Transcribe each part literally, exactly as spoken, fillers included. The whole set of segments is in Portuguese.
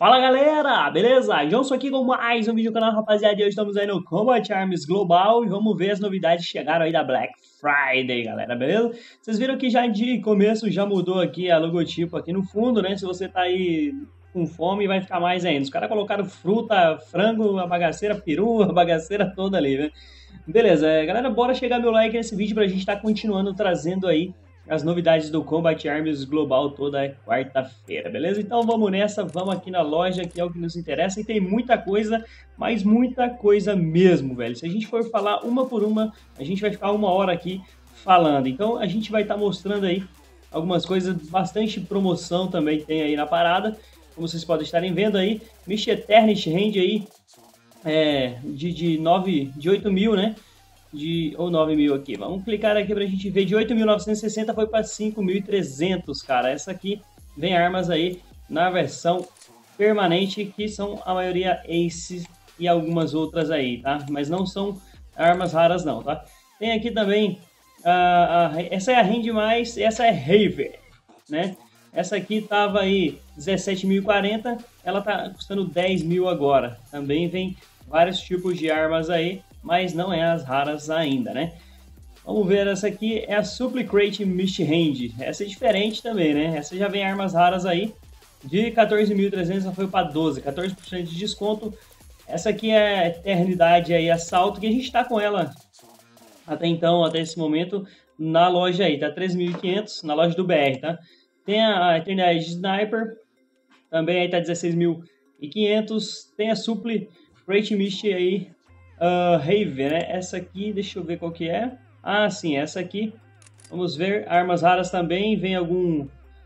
Fala galera, beleza? Johnson aqui com mais um vídeo no canal, rapaziada. E hoje estamos aí no Combat Arms Global e vamos ver as novidades que chegaram aí da Black Friday, galera, beleza? Vocês viram que já de começo já mudou aqui a logotipo aqui no fundo, né? Se você tá aí com fome vai ficar mais ainda. Os caras colocaram fruta, frango, a bagaceira, peru, a bagaceira toda ali, né? Beleza, galera, bora chegar meu like nesse vídeo pra gente estar tá continuando trazendo aí as novidades do Combat Arms Global toda quarta-feira, beleza? Então vamos nessa, vamos aqui na loja, que é o que nos interessa, e tem muita coisa, mas muita coisa mesmo, velho. Se a gente for falar uma por uma, a gente vai ficar uma hora aqui falando. Então a gente vai estar tá mostrando aí algumas coisas, bastante promoção também tem aí na parada, como vocês podem estarem vendo aí. Mist Eternity rende aí é, de, de, nove, de oito mil, né? De, ou nove mil aqui, vamos clicar aqui pra gente ver, de oito mil novecentos e sessenta foi para cinco mil e trezentos, cara. Essa aqui vem armas aí na versão permanente, que são a maioria Ace e algumas outras aí, tá? Mas não são armas raras não, tá? Tem aqui também, a, a, essa é a Rende Mais, essa é Raver, né? Essa aqui tava aí dezessete mil e quarenta, ela tá custando dez mil agora. Também vem vários tipos de armas aí, mas não é as raras ainda, né? Vamos ver, essa aqui é a Supplicate Mist Range. Essa é diferente também, né? Essa já vem armas raras aí. De quatorze mil e trezentos ela foi para doze, quatorze por cento de desconto. Essa aqui é a Eternidade aí, Assalto, que a gente tá com ela até então, até esse momento, na loja aí, tá treze mil e quinhentos, na loja do B R, tá? Tem a Eternidade Sniper, também aí tá dezesseis mil e quinhentos. Tem a Supplicate Mist aí, Uh, Raven, né? Essa aqui, deixa eu ver qual que é. Ah, sim, essa aqui. Vamos ver, armas raras também. Vem algum,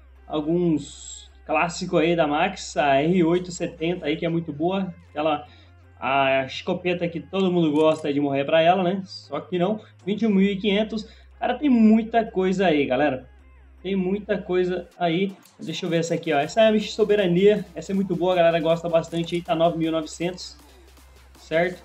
alguns clássicos aí da Max. A R oitocentos e setenta aí, que é muito boa. Aquela, a escopeta que todo mundo gosta de morrer pra ela, né? Só que não, vinte e um mil e quinhentos. Cara, tem muita coisa aí, galera. Tem muita coisa aí. Deixa eu ver essa aqui, ó. Essa é a Mist Soberania. Essa é muito boa, a galera gosta bastante aí. Tá nove mil e novecentos, certo?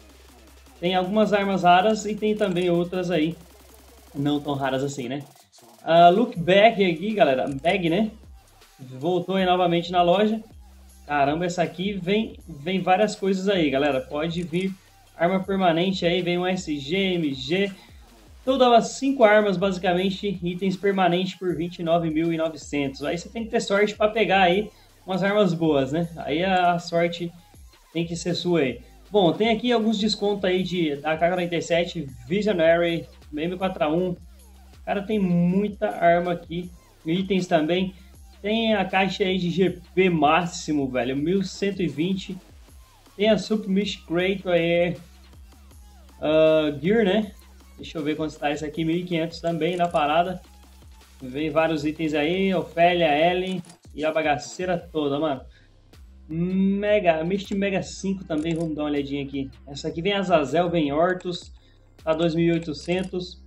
Tem algumas armas raras e tem também outras aí, não tão raras assim, né? Uh, look back aqui, galera, bag, né? Voltou aí novamente na loja. Caramba, essa aqui vem, vem várias coisas aí, galera. Pode vir arma permanente aí, vem um S G, M G. Todas as cinco armas, basicamente, itens permanentes por vinte e nove mil e novecentos. Aí você tem que ter sorte para pegar aí umas armas boas, né? Aí a sorte tem que ser sua aí. Bom, tem aqui alguns descontos aí de, da A K quarenta e sete, Visionary, M quatro A um. Cara, tem muita arma aqui. Itens também. Tem a caixa aí de G P máximo, velho, mil cento e vinte. Tem a Super Mist Crate aí, uh, Gear, né? Deixa eu ver quanto está esse aqui, mil e quinhentos também na parada. Vem vários itens aí, Ofélia, Ellen e a bagaceira toda, mano. Mega, Mist Mega cinco também, vamos dar uma olhadinha aqui. Essa aqui vem Azazel, vem Hortus, tá dois mil e oitocentos.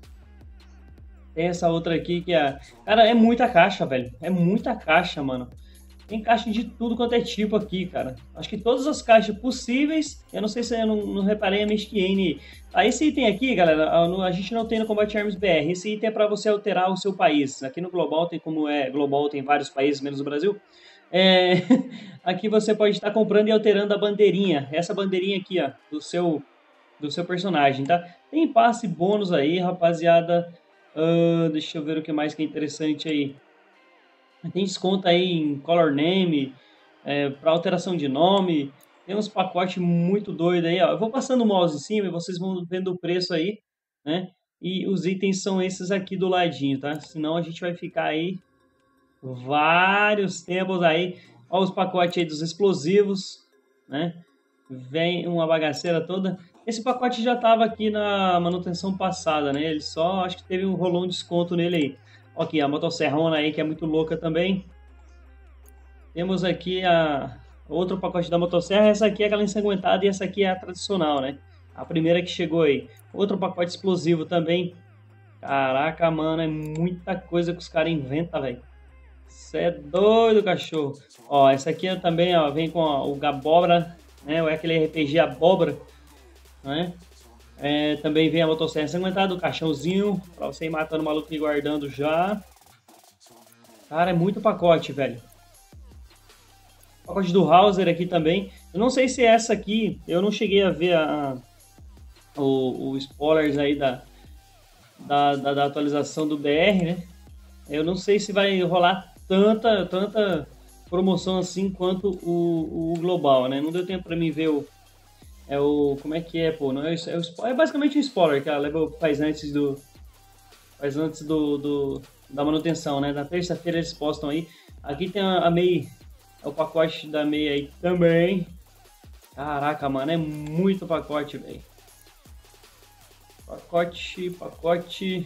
Tem essa outra aqui que é... Cara, é muita caixa, velho. É muita caixa, mano. Tem caixa de tudo quanto é tipo aqui, cara. Acho que todas as caixas possíveis. Eu não sei se eu não, não reparei a Mist N. Ah, esse item aqui, galera, a gente não tem no Combat Arms B R. Esse item é para você alterar o seu país. Aqui no Global tem como é... Global tem vários países, menos o Brasil. É, aqui você pode estar comprando e alterando a bandeirinha, essa bandeirinha aqui, ó, do seu, do seu personagem, tá? Tem passe bônus aí, rapaziada. Uh, deixa eu ver o que mais que é interessante aí. Tem desconto aí em color name, é, para alteração de nome. Tem uns pacotes muito doidos aí, ó. Eu vou passando o mouse em cima e vocês vão vendo o preço aí, né? E os itens são esses aqui do ladinho, tá? Senão a gente vai ficar aí vários tempos aí. Olha os pacotes aí dos explosivos, né? Vem uma bagaceira toda. Esse pacote já estava aqui na manutenção passada, né? Ele só, acho que teve um rolão de desconto nele aí. Aqui a motosserrona aí, que é muito louca também. Temos aqui a outro pacote da motosserra. Essa aqui é aquela ensanguentada e essa aqui é a tradicional, né? A primeira que chegou aí. Outro pacote explosivo também. Caraca, mano, é muita coisa que os caras inventam, velho. Você é doido, cachorro. Ó, essa aqui também, ó, vem com ó, o Abóbora, né? Ou é aquele R P G Abóbora, né? É, também vem a motosserra ensanguentada, o caixãozinho, pra você ir matando o maluco e guardando já. Cara, é muito pacote, velho. pacote do Hauser aqui também. Eu não sei se essa aqui, eu não cheguei a ver a, a, o, o spoilers aí da, da, da, da atualização do B R, né? Eu não sei se vai rolar tanta, tanta promoção assim quanto o, o global, né? Não deu tempo para mim ver o, é o como é que é, pô? Não é, é, o, é basicamente um spoiler que a Level faz antes do faz antes do, do da manutenção, né? Na terça-feira eles postam aí. Aqui tem a, a Mei, é o pacote da Mei aí também. Caraca, mano, é muito pacote, velho. Pacote, pacote.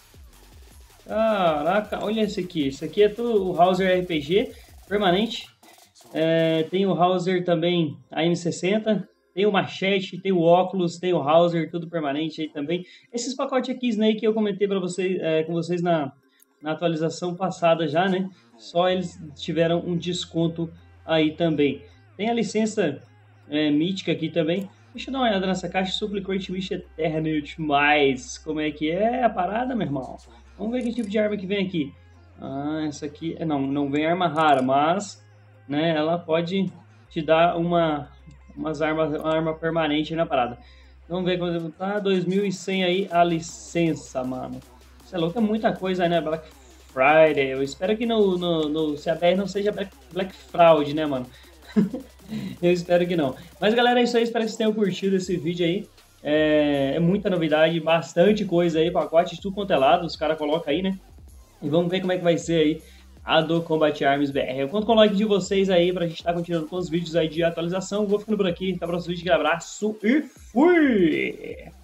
Caraca, olha esse aqui. Esse aqui é tudo o Hauser R P G permanente. É, tem o Hauser também A M sessenta. Tem o Machete, tem o óculos, tem o Hauser, tudo permanente aí também. Esses pacotes aqui, né, que eu comentei para vocês, é, com vocês na, na atualização passada já, né? Só eles tiveram um desconto aí também. Tem a licença é, mítica aqui também. Deixa eu dar uma olhada nessa caixa. Supplicate Wish Eternity mais. Como é que é a parada, meu irmão? Vamos ver que tipo de arma que vem aqui. Ah, essa aqui... Não, não vem arma rara, mas... né, ela pode te dar uma, umas armas, uma arma permanente na parada. Vamos ver quando tá. dois mil e cem aí a licença, mano. Isso é louco, é muita coisa aí, né? Black Friday. Eu espero que no, no, no C A B R não seja Black, Black Fraud, né, mano? Eu espero que não. Mas, galera, é isso aí. Espero que vocês tenham curtido esse vídeo aí. É, é muita novidade, bastante coisa aí, pacote de tudo quanto é lado, os caras colocam aí, né? E vamos ver como é que vai ser aí a do Combat Arms B R. Eu conto com o like de vocês aí pra gente estar tá continuando com os vídeos aí de atualização. Vou ficando por aqui, até o próximo vídeo, um abraço e fui!